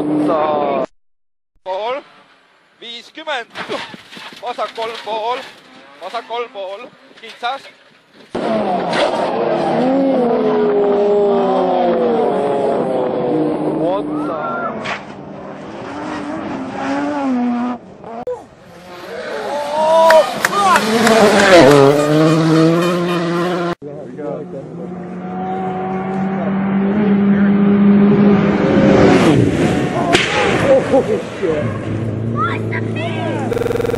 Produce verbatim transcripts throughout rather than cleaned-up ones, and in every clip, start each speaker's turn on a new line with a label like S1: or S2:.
S1: oota. pool, viiskümmend, vasak kolm pool, vasak kolm pool, kitsas. oota. Holy shit. What the hell?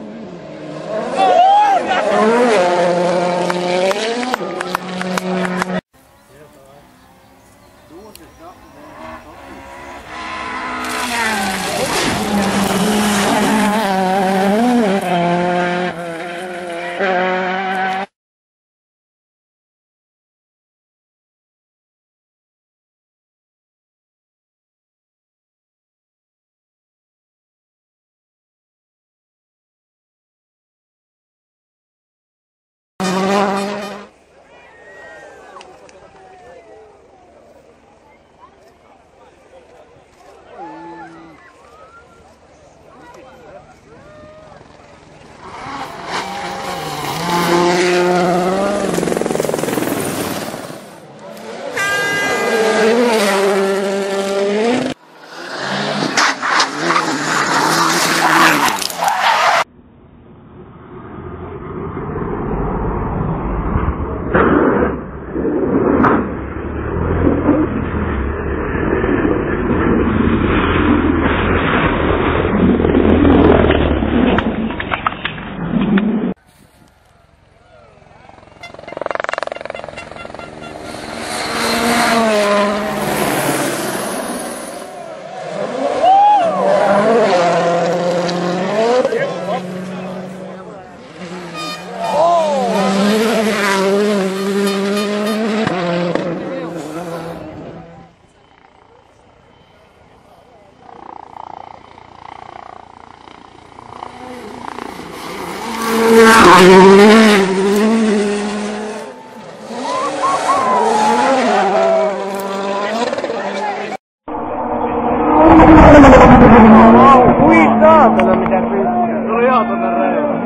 S1: Saatana mitä pyytää. Tuli ihan tonne reijään.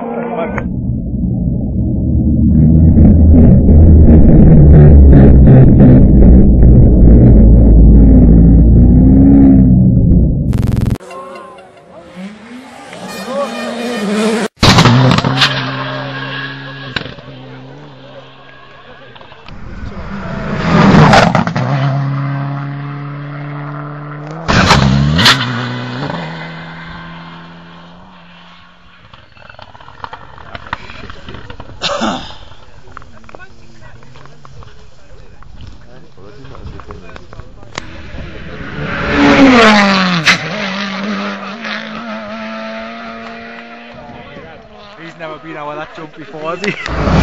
S1: He's never been out of that jump before, has he?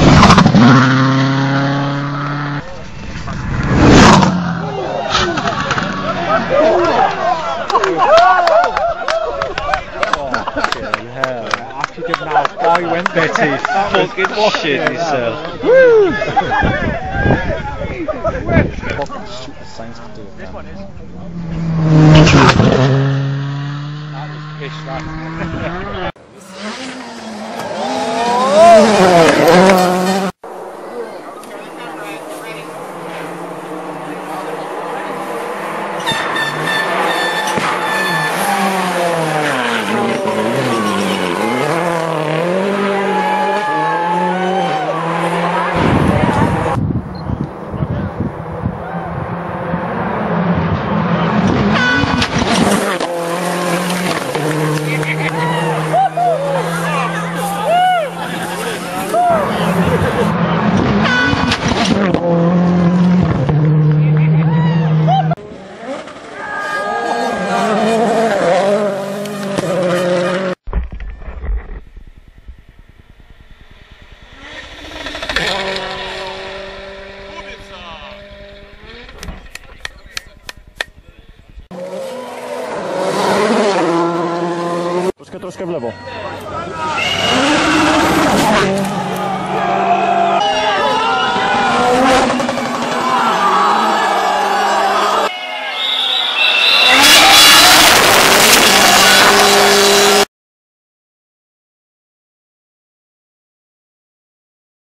S1: After getting out, oh, he went there to fucking wash it himself. Woo! Fucking stupid science can do it. This one is. That was pish, that.
S2: Troszkę, troszkę w lewo.